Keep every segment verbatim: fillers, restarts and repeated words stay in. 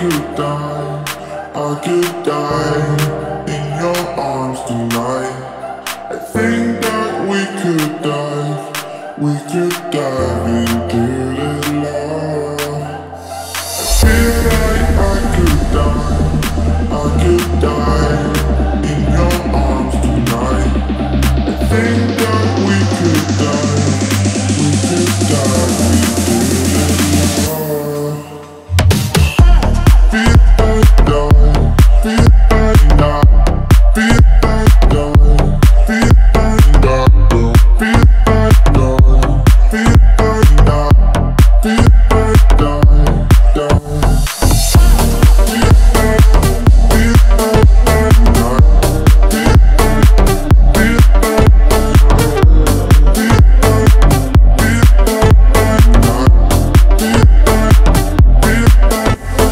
could die, I could die in your arms tonight. I think that we could dive, we could dive into this love. I feel like I could die, I could die in your arms tonight. I think that we could dive, we could dive into this love. Feel like die, feel like die, feel like die, feel like die, feel like die, feel like die, feel like die, die. Feel like, feel like die, feel like, feel like, feel like, feel like die, feel like, feel like.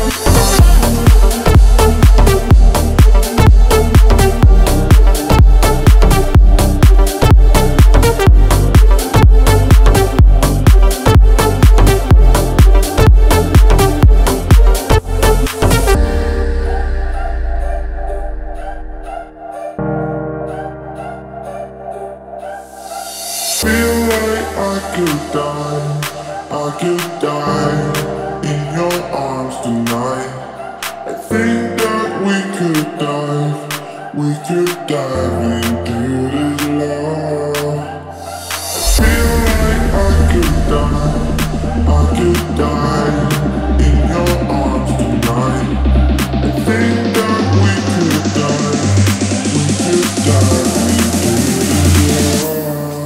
Feel like I could die, I could die in your arms tonight. I think that we could dive, we could dive into this love. Feel like I could die, I could die in your arms tonight. I think that we could dive, we could dive into this love.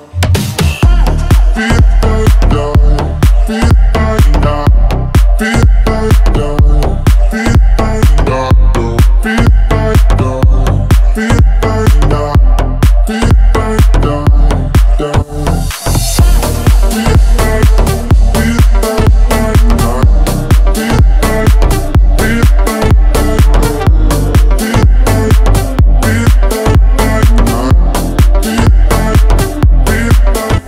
Feel like die, feel like die, feel like die, feel like die, feel like die, feel like die, feel like die, die. Feel like, feel like die, feel like, feel like die, feel like, feel like die, feel like, feel like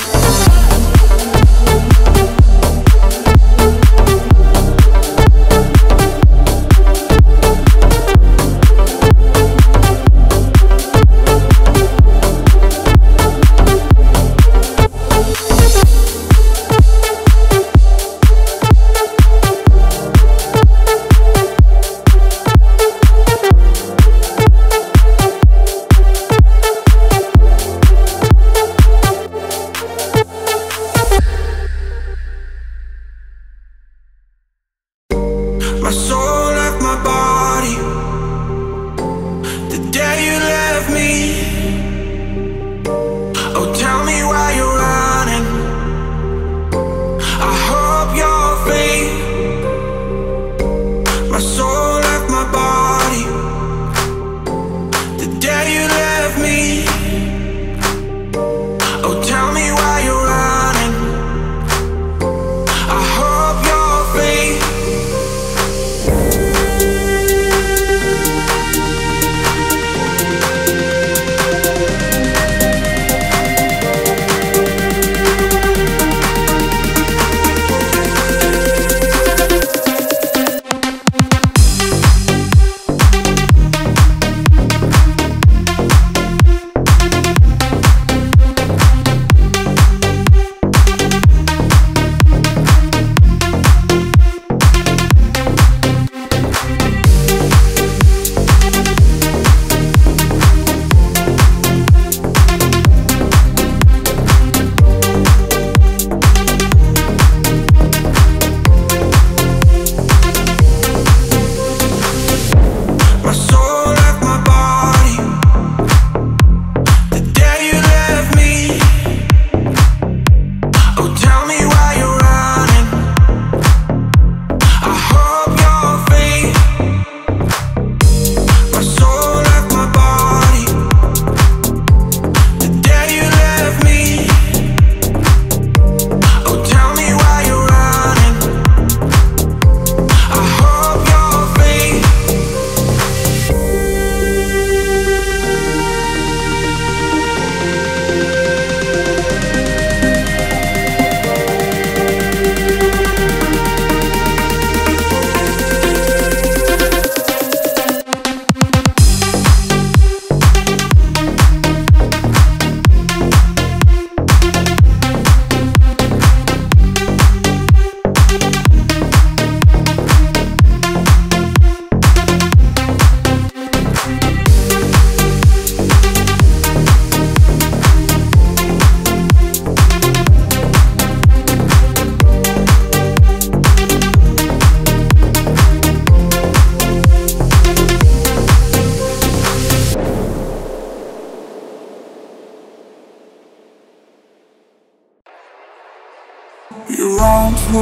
my soul left my body the day you left me. Oh, tell me why you're running. I hope you're free. My soul left my body the day you left me. Oh, tell me why you're running. I hope you're free.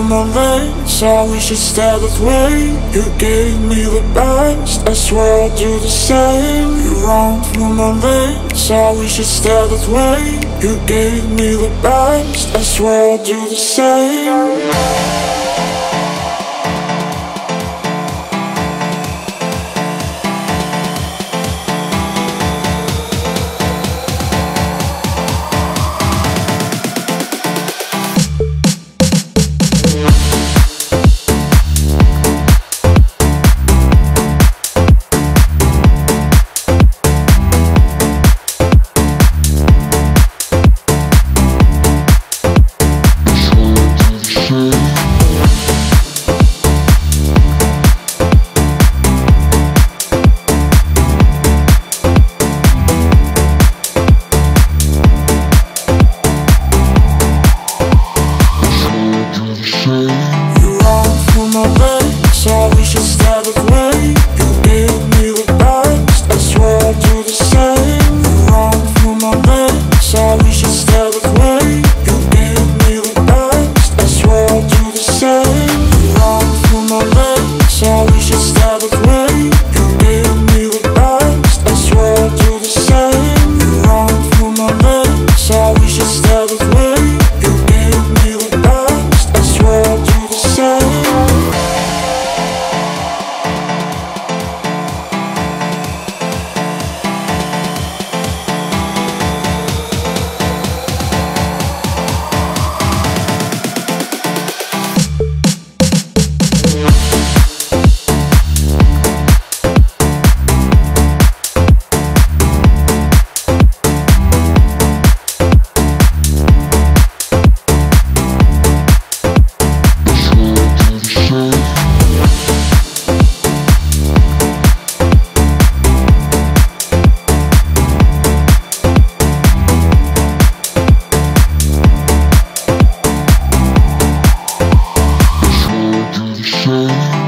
my veins, I wish it stayed that way. You gave me the best, I swear I'll do the same. You run through my veins, I wish it stayed that way. You gave me the best, I swear I'll do the same. Shame.